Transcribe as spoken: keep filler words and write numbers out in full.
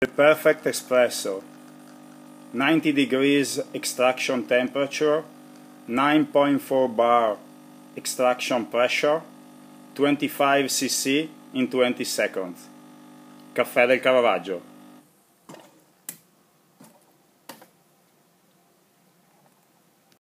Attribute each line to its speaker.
Speaker 1: The perfect espresso. ninety degrees extraction temperature, nine point four bar extraction pressure, twenty-five c c in twenty seconds. Caffè del Caravaggio.